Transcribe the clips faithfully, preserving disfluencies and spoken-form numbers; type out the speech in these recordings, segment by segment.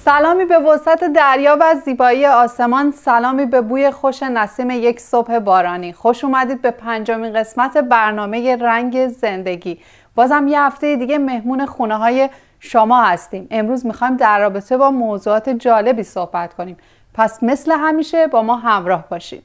سلامی به وسط دریا و زیبایی آسمان، سلامی به بوی خوش نسیم یک صبح بارانی. خوش اومدید به پنجمین قسمت برنامه رنگ زندگی. بازم یه هفته دیگه مهمون خونه های شما هستیم. امروز میخوایم در رابطه با موضوعات جالبی صحبت کنیم. پس مثل همیشه با ما همراه باشید.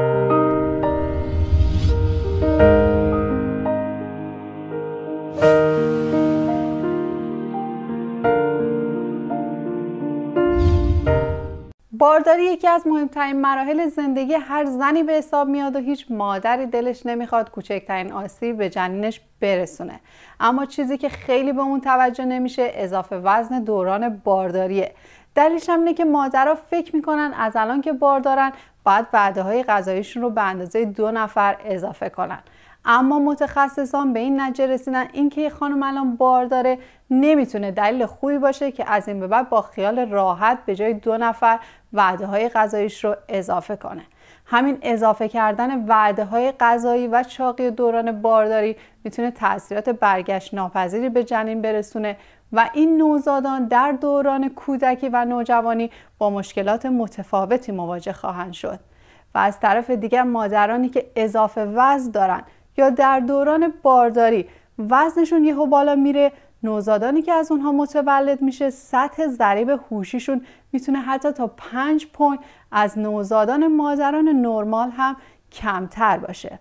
بارداری یکی از مهمترین مراحل زندگی هر زنی به حساب میاد و هیچ مادری دلش نمیخواد کوچکترین آسیب به جنینش برسونه. اما چیزی که خیلی به اون توجه نمیشه اضافه وزن دوران بارداریه. دلیلش هم اینه که مادرها فکر میکنن از الان که باردارن باید وعده های غذاییشون رو به اندازه دو نفر اضافه کنن. اما متخصصان به این نتیجه رسیدن اینکه یه خانم الان بار داره نمیتونه دلیل خوبی باشه که از این به بعد با خیال راحت به جای دو نفر وعده های غذاییش رو اضافه کنه. همین اضافه کردن وعده های غذایی و چاقی دوران بارداری میتونه تاثیرات برگشت ناپذیری به جنین برسونه و این نوزادان در دوران کودکی و نوجوانی با مشکلات متفاوتی مواجه خواهند شد. و از طرف دیگر مادرانی که اضافه وزن دارن یا در دوران بارداری وزنشون یهو بالا میره، نوزادانی که از اونها متولد میشه سطح ضریب هوشیشون میتونه حتی تا پنج پوینت از نوزادان مادران نرمال هم کمتر باشه.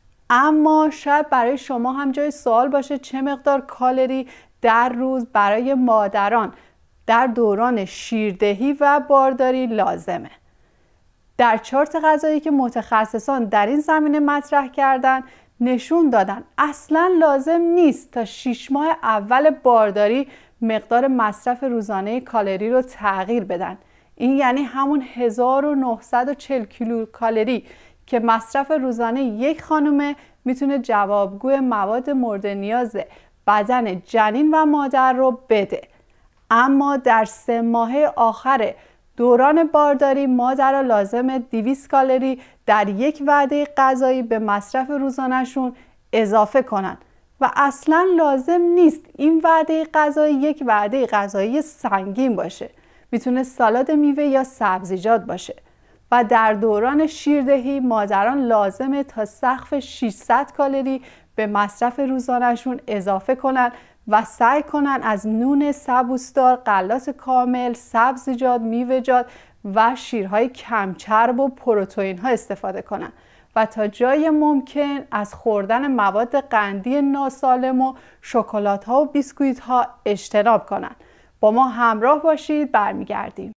اما شاید برای شما هم جای سوال باشه چه مقدار کالری در روز برای مادران در دوران شیردهی و بارداری لازمه. در چارت غذایی که متخصصان در این زمینه مطرح کردن نشون دادن اصلا لازم نیست تا شش ماه اول بارداری مقدار مصرف روزانه کالری رو تغییر بدن. این یعنی همون هزار و نهصد و چهل کیلو کالری که مصرف روزانه یک خانومه میتونه جوابگوی مواد مورد نیاز بدن جنین و مادر رو بده. اما در سه ماهه آخر دوران بارداری مادرها لازمه دویست کالری در یک وعده غذایی به مصرف روزانه‌شون اضافه کنن و اصلا لازم نیست این وعده غذایی یک وعده غذایی سنگین باشه. میتونه سالاد میوه یا سبزیجات باشه. و در دوران شیردهی مادران لازمه تا سقف ششصد کالری به مصرف روزانه‌شون اضافه کنن و سعی کنن از نون سبوسدار، غلات کامل، سبزیجات، میوه‌جات و شیرهای کم چرب و پروتئین ها استفاده کنن و تا جای ممکن از خوردن مواد قندی ناسالم و شکلات ها و بیسکویت ها اجتناب کنن. با ما همراه باشید، برمیگردیم.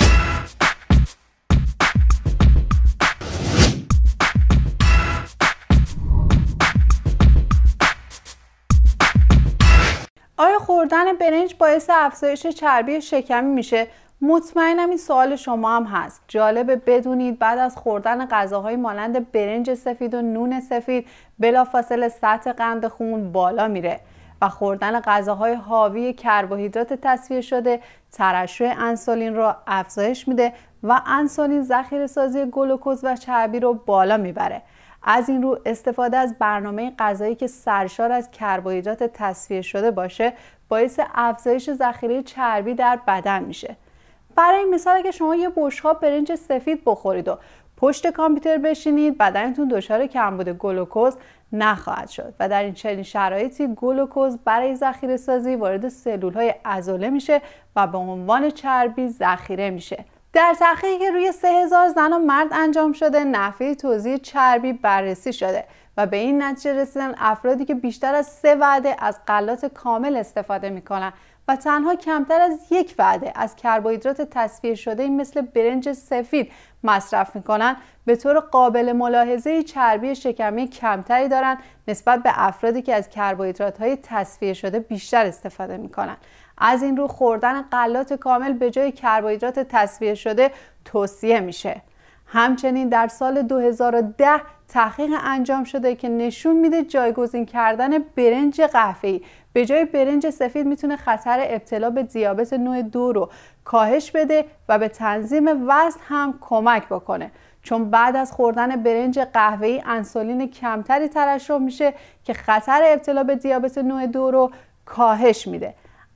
آیا خوردن برنج باعث افزایش چربی شکمی میشه؟ مطمئنم این سوال شما هم هست. جالبه بدونید بعد از خوردن غذاهای مانند برنج سفید و نون سفید بلافاصله سطح قند خون بالا میره و خوردن غذاهای حاوی کربوهیدرات تصفیه شده ترشح انسولین رو افزایش میده و انسولین ذخیره سازی گلوکوز و چربی رو بالا میبره. از این رو استفاده از برنامه غذایی که سرشار از کربوهیدرات تصفیه شده باشه باعث افزایش ذخیره چربی در بدن میشه. برای این مثال اگه شما یه بشقاب برنج سفید بخورید و پشت کامپیوتر بشینید بدنتون دچار کمبود گلوکوز نخواهد شد و در این چنین شرایطی گلوکوز برای ذخیره سازی وارد سلول‌های عضله میشه و به عنوان چربی ذخیره میشه. در تحقیقی که روی سه هزار زن و مرد انجام شده نحوه توزیع چربی بررسی شده و به این نتیجه رسیدن افرادی که بیشتر از سه وعده از غلات کامل استفاده میکنن و تنها کمتر از یک وعده از کربوهیدرات تصفیه شده مثل برنج سفید مصرف میکنن به طور قابل ملاحظه چربی شکمی کمتری دارن نسبت به افرادی که از کربوهیدرات های تصفیه شده بیشتر استفاده میکنن. از این رو خوردن غلات کامل به جای کربوهیدرات تصفیه شده توصیه میشه. همچنین در سال دو هزار و ده تحقیق انجام شده که نشون میده جایگزین کردن برنج قهوه‌ای به جای برنج سفید میتونه خطر ابتلا به دیابت نوع دو رو کاهش بده و به تنظیم وزن هم کمک بکنه، چون بعد از خوردن برنج قهوه‌ای انسولین کمتری ترشح میشه که خطر ابتلا به دیابت نوع دو رو کاهش میده.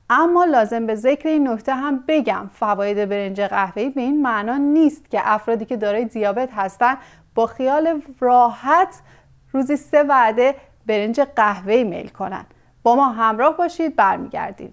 اما لازم به ذکر این نکته هم بگم فواید برنج قهوه‌ای به این معنا نیست که افرادی که دارای دیابت هستن با خیال راحت روزی سه وعده برنج قهوه‌ای میل کنن. با ما همراه باشید، برمیگردیم.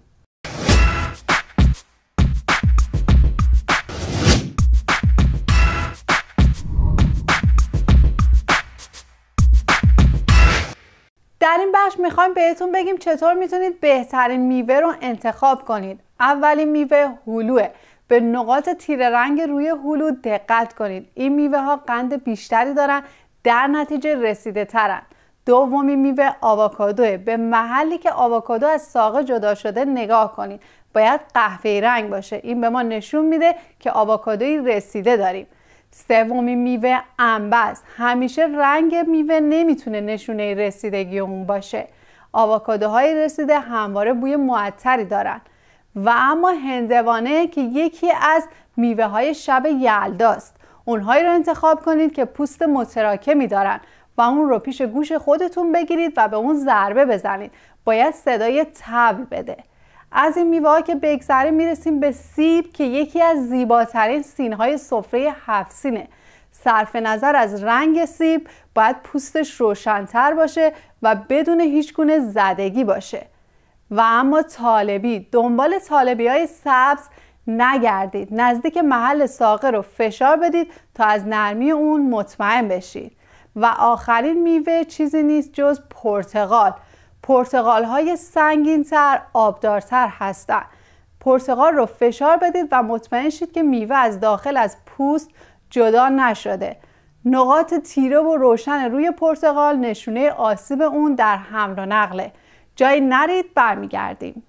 در این بخش میخوایم بهتون بگیم چطور میتونید بهترین میوه رو انتخاب کنید. اولین میوه هلوه. به نقاط تیره رنگ روی هلو دقت کنید. این میوه ها قند بیشتری دارن، در نتیجه رسیده ترن. دومین میوه آووکادوه. به محلی که آووکادو از ساقه جدا شده نگاه کنید. باید قهوه‌ای رنگ باشه. این به ما نشون میده که آووکادوی رسیده داریم. سومین میوه انبه است. همیشه رنگ میوه نمیتونه نشونه رسیدگی اون باشه. آووکادوهای رسیده همواره بوی معطری دارن. و اما هندوانه که یکی از میوه های شب یلداست. اونهایی رو انتخاب کنید که پوست متراکمی دارن و اون رو پیش گوش خودتون بگیرید و به اون ضربه بزنید. باید صدای طبل بده. از این میوه ها که بگذریم میرسیم به سیب که یکی از زیباترین سینهای سفره هفت سینه. صرف نظر از رنگ سیب باید پوستش روشن‌تر باشه و بدون هیچ گونه زدگی باشه. و اما طالبی، دنبال طالبی های سبز نگردید. نزدیک محل ساقه رو فشار بدید تا از نرمی اون مطمئن بشید. و آخرین میوه چیزی نیست جز پرتقال. پرتقال های سنگین تر، آبدارتر هستند. پرتقال رو فشار بدید و مطمئن شید که میوه از داخل از پوست جدا نشده. نقاط تیره و روشن روی پرتقال نشونه آسیب اون در حمل و نقله. جایی نرید، برمیگردیم.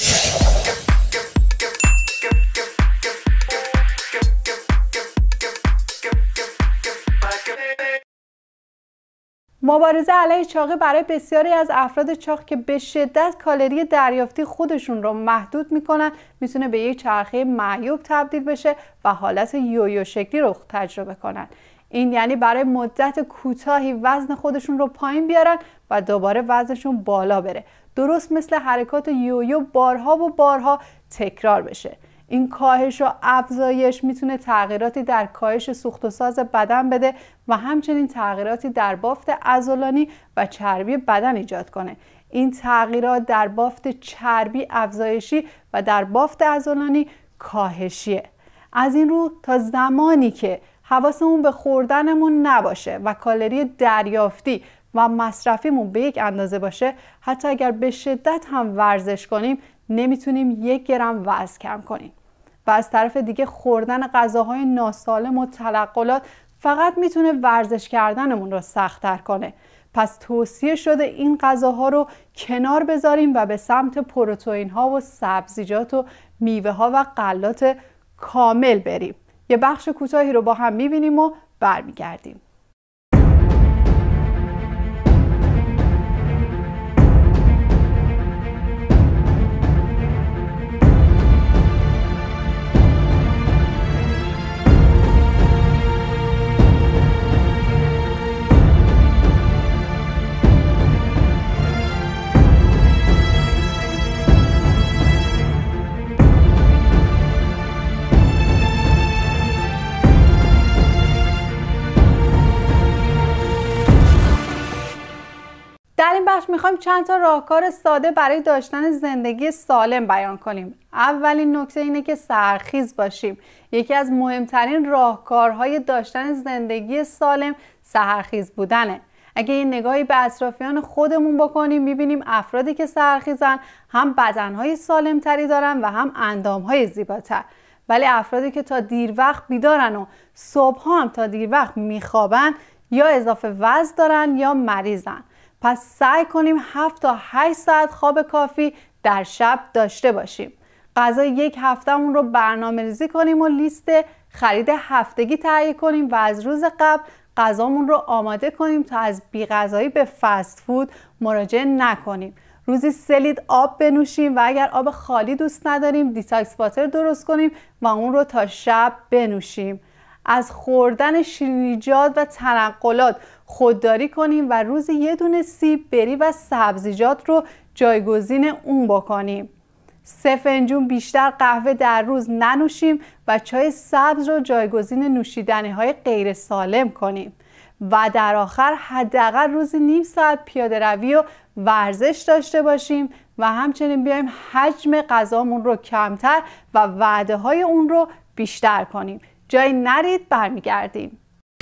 مبارزه علیه چاقی برای بسیاری از افراد چاق که به شدت کالری دریافتی خودشون رو محدود میکنن میتونه به یک چرخه معیوب تبدیل بشه و حالت یویو شکلی رو تجربه کنن. این یعنی برای مدت کوتاهی وزن خودشون رو پایین بیارن و دوباره وزنشون بالا بره. درست مثل حرکات یویو بارها و بارها تکرار بشه. این کاهش و افزایش میتونه تغییراتی در کاهش سوخت و ساز بدن بده و همچنین تغییراتی در بافت عضلانی و چربی بدن ایجاد کنه. این تغییرات در بافت چربی افزایشی و در بافت عضلانی کاهشیه. از این رو تا زمانی که حواسمون به خوردنمون نباشه و کالری دریافتی و مصرفیمون به یک اندازه باشه، حتی اگر به شدت هم ورزش کنیم نمیتونیم یک گرم وزن کم کنیم. و از طرف دیگه خوردن غذاهای ناسالم و تلقلات فقط میتونه ورزش کردنمون رو سخت‌تر کنه. پس توصیه شده این غذاها رو کنار بذاریم و به سمت پروتئین ها و سبزیجات و میوه ها و غلات کامل بریم. یه بخش کوتاهی رو با هم میبینیم و برمیگردیم. در این بخش میخوایم چند تا راهکار ساده برای داشتن زندگی سالم بیان کنیم. اولین نکته اینه که سحرخیز باشیم. یکی از مهمترین راهکارهای داشتن زندگی سالم سحرخیز بودنه. اگه این نگاهی به اطرافیان خودمون بکنیم میبینیم افرادی که سحرخیزن هم بدنهای سالمتری دارن و هم اندامهای زیباتر. ولی افرادی که تا دیر وقت بیدارن و صبح هم تا دیر وقت میخوابن یا اضافه وزن دارن یا مریضن. پس سعی کنیم هفت تا هشت ساعت خواب کافی در شب داشته باشیم. غذای یک هفتهمون رو برنامه ریزی کنیم و لیست خرید هفتگی تهیه کنیم و از روز قبل غذامون رو آماده کنیم تا از بی‌غذایی به فست فود مراجعه نکنیم. روزی سه لیتر آب بنوشیم و اگر آب خالی دوست نداریم دیتاکس واتر درست کنیم و اون رو تا شب بنوشیم. از خوردن شیرینیجات و تنقلات خودداری کنیم و روزی یه دونه سیب، بری و سبزیجات رو جایگزین اون بکنیم. سه فنجون بیشتر قهوه در روز ننوشیم و چای سبز رو جایگزین نوشیدنی‌های غیر سالم کنیم. و در آخر حداقل روزی نیم ساعت پیاده روی و ورزش داشته باشیم و همچنین بیایم حجم غذامون رو کمتر و وعده های اون رو بیشتر کنیم. جایی نرید، برمیگردیم.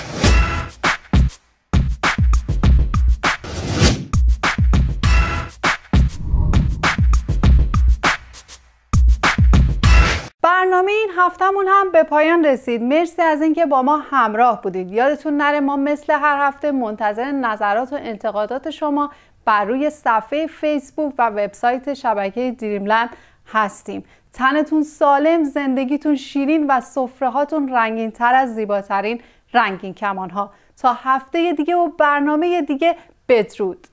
برنامه این هفتمون هم به پایان رسید. مرسی از اینکه با ما همراه بودید. یادتون نره ما مثل هر هفته منتظر نظرات و انتقادات شما بر روی صفحه فیسبوک و وبسایت شبکه دریملند هستیم. تنتون سالم، زندگیتون شیرین و سفره‌هاتون رنگین تر از زیباترین رنگین کمان‌ها. تا هفته دیگه و برنامه دیگه، بدرود.